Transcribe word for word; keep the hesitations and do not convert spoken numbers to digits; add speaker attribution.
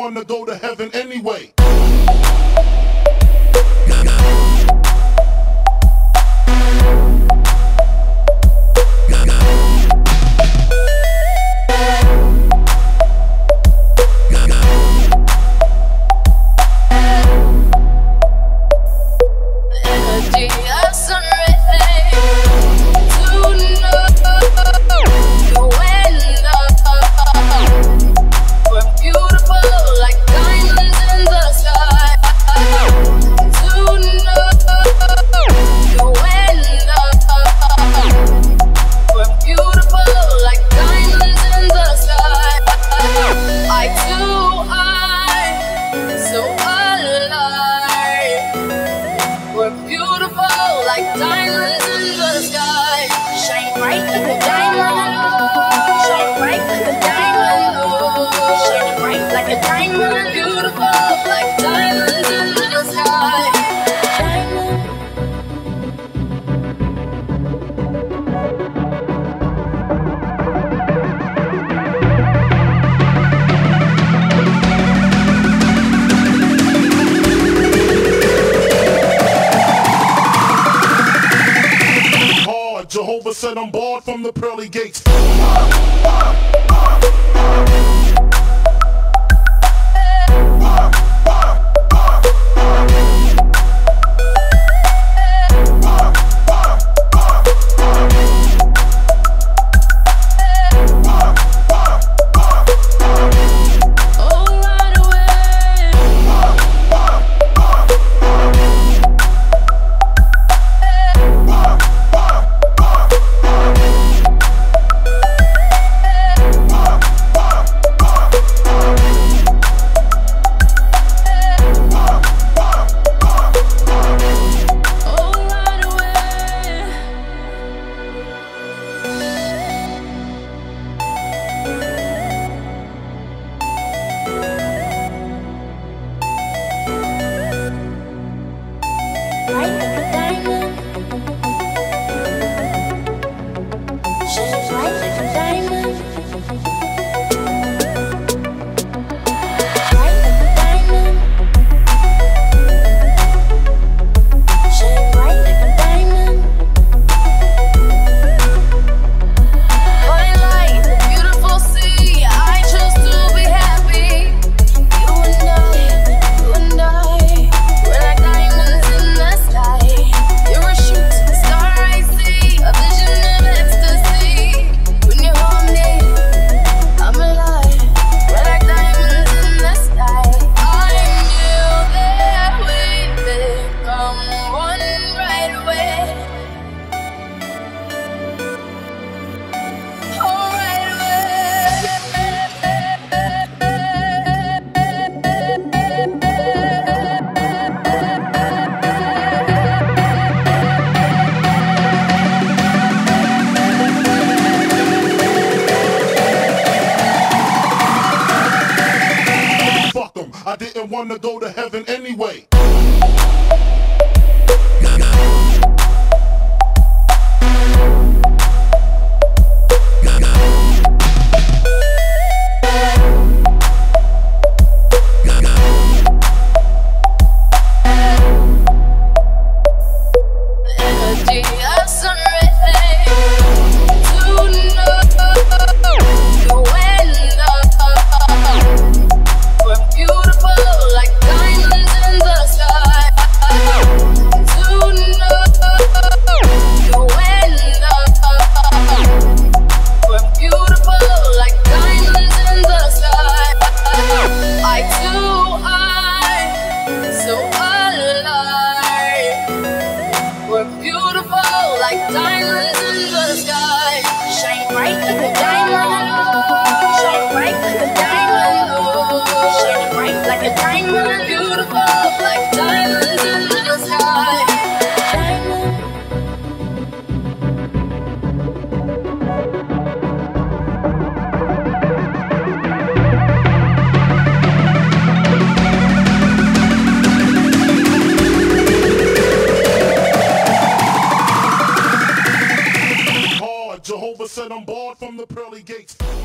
Speaker 1: one to go to heaven anyway.
Speaker 2: Like diamonds in the sky, shine bright like a diamond, shine bright like a diamond, oh, shine bright like a diamond, beautiful like diamonds in the sky.
Speaker 1: Jehovah said I'm barred from the pearly gates. I didn't want to go to heaven anyway. Like diamonds in the sky, shine bright like a diamond, shine bright like a diamond, oh, shine bright like a diamond, beautiful like diamonds in the sky. Jehovah said I'm barred from the pearly gates.